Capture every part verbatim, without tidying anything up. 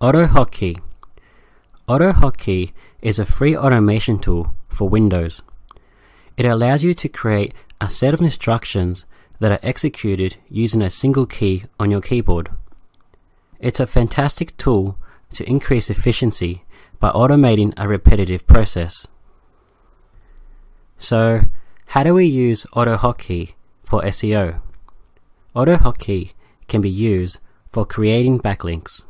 AutoHotKey. AutoHotKey is a free automation tool for Windows. It allows you to create a set of instructions that are executed using a single key on your keyboard. It's a fantastic tool to increase efficiency by automating a repetitive process. So, how do we use AutoHotKey for S E O? AutoHotKey can be used for creating backlinks.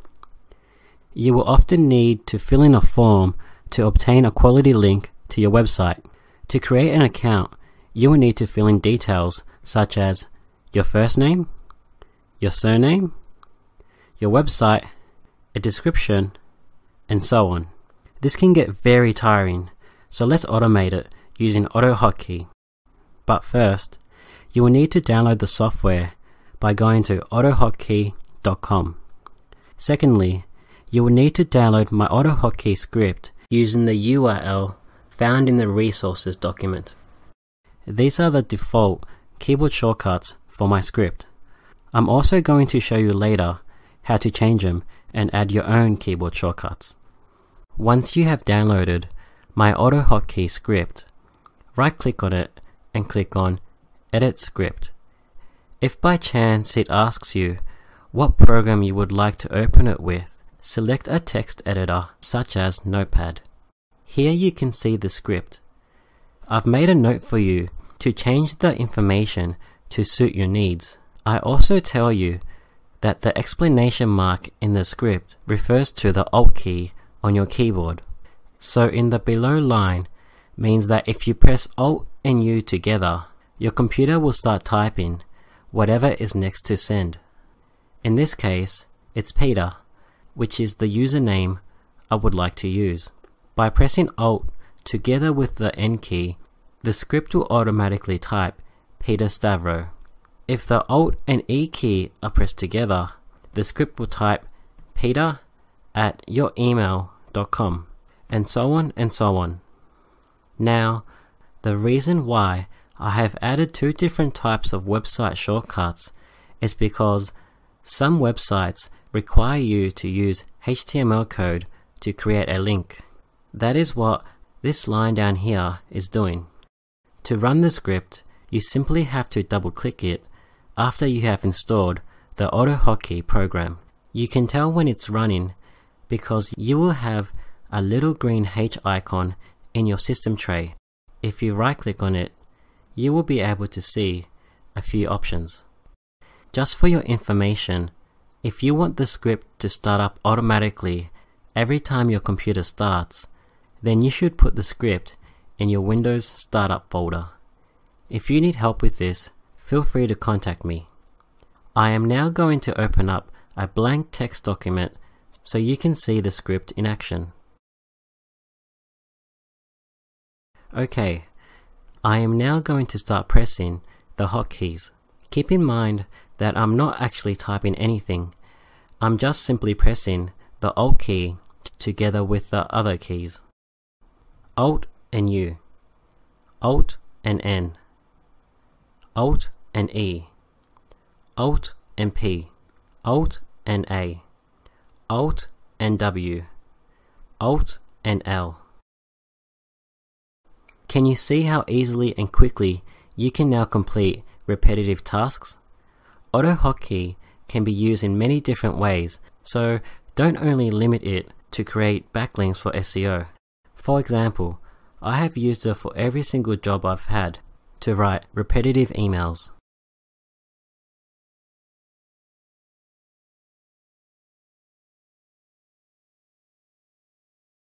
You will often need to fill in a form to obtain a quality link to your website. To create an account, you will need to fill in details such as your first name, your surname, your website, a description, and so on. This can get very tiring, so let's automate it using AutoHotKey. But first, you will need to download the software by going to auto hotkey dot com. Secondly, you will need to download my AutoHotKey script using the U R L found in the resources document. These are the default keyboard shortcuts for my script. I'm also going to show you later how to change them and add your own keyboard shortcuts. Once you have downloaded my AutoHotKey script, right-click on it and click on Edit Script. If by chance it asks you what program you would like to open it with, select a text editor such as Notepad. Here you can see the script. I've made a note for you to change the information to suit your needs. I also tell you that the exclamation mark in the script refers to the Alt key on your keyboard. So in the below line means that if you press Alt and U together, your computer will start typing whatever is next to send. In this case, it's Peter, which is the username I would like to use. By pressing Alt together with the N key, the script will automatically type Peter Stavro. If the Alt and E key are pressed together, the script will type peter at your email dot com, and so on and so on. Now, the reason why I have added two different types of website shortcuts is because some websites require you to use H T M L code to create a link. That is what this line down here is doing. To run the script, you simply have to double click it after you have installed the AutoHotKey program. You can tell when it's running because you will have a little green H icon in your system tray. If you right click on it, you will be able to see a few options. Just for your information, if you want the script to start up automatically every time your computer starts, then you should put the script in your Windows Startup folder. If you need help with this, feel free to contact me. I am now going to open up a blank text document so you can see the script in action. Okay, I am now going to start pressing the hotkeys. Keep in mind that I'm not actually typing anything. I'm just simply pressing the Alt key together with the other keys. Alt and U, Alt and N, Alt and E, Alt and P, Alt and A, Alt and W, Alt and L. Can you see how easily and quickly you can now complete repetitive tasks? AutoHotKey can be used in many different ways, so don't only limit it to create backlinks for S E O. For example, I have used it for every single job I've had to write repetitive emails.